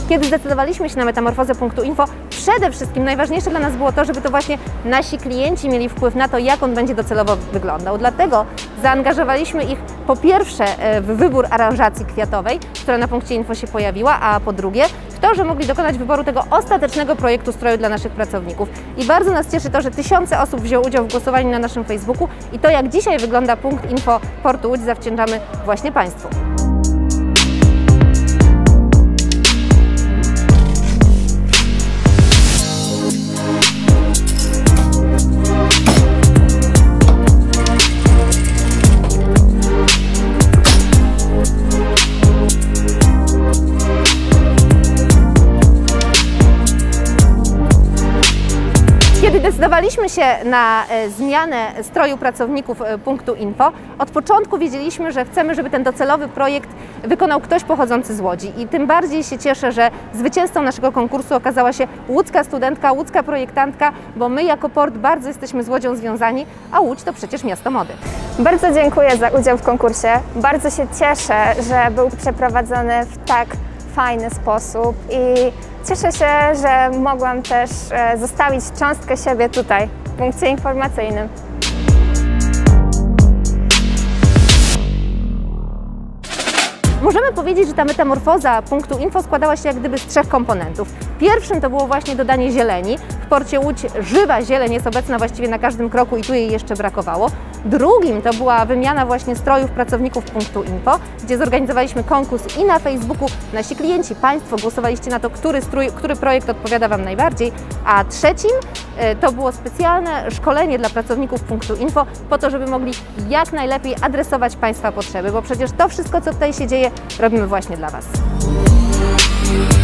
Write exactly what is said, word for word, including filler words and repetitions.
Kiedy zdecydowaliśmy się na metamorfozę punktu info, przede wszystkim najważniejsze dla nas było to, żeby to właśnie nasi klienci mieli wpływ na to, jak on będzie docelowo wyglądał. Dlatego zaangażowaliśmy ich po pierwsze w wybór aranżacji kwiatowej, która na punkcie info się pojawiła, a po drugie w to, że mogli dokonać wyboru tego ostatecznego projektu stroju dla naszych pracowników. I bardzo nas cieszy to, że tysiące osób wzięło udział w głosowaniu na naszym Facebooku i to, jak dzisiaj wygląda punkt info Portu Łódź, zawdzięczamy właśnie Państwu. Kiedy decydowaliśmy się na zmianę stroju pracowników punktu info, od początku wiedzieliśmy, że chcemy, żeby ten docelowy projekt wykonał ktoś pochodzący z Łodzi. I tym bardziej się cieszę, że zwycięzcą naszego konkursu okazała się łódzka studentka, łódzka projektantka, bo my jako port bardzo jesteśmy z Łodzią związani, a Łódź to przecież miasto mody. Bardzo dziękuję za udział w konkursie. Bardzo się cieszę, że był przeprowadzony w tak fajny sposób i cieszę się, że mogłam też zostawić cząstkę siebie tutaj, w punkcie informacyjnym. Możemy powiedzieć, że ta metamorfoza punktu info składała się jak gdyby z trzech komponentów. Pierwszym to było właśnie dodanie zieleni. W porcie Łódź żywa zieleń jest obecna właściwie na każdym kroku i tu jej jeszcze brakowało. Drugim to była wymiana właśnie strojów pracowników punktu info, gdzie zorganizowaliśmy konkurs i na Facebooku. Nasi klienci, Państwo głosowaliście na to, który strój, który projekt odpowiada Wam najbardziej. A trzecim to było specjalne szkolenie dla pracowników punktu info po to, żeby mogli jak najlepiej adresować Państwa potrzeby, bo przecież to wszystko, co tutaj się dzieje, robimy właśnie dla Was.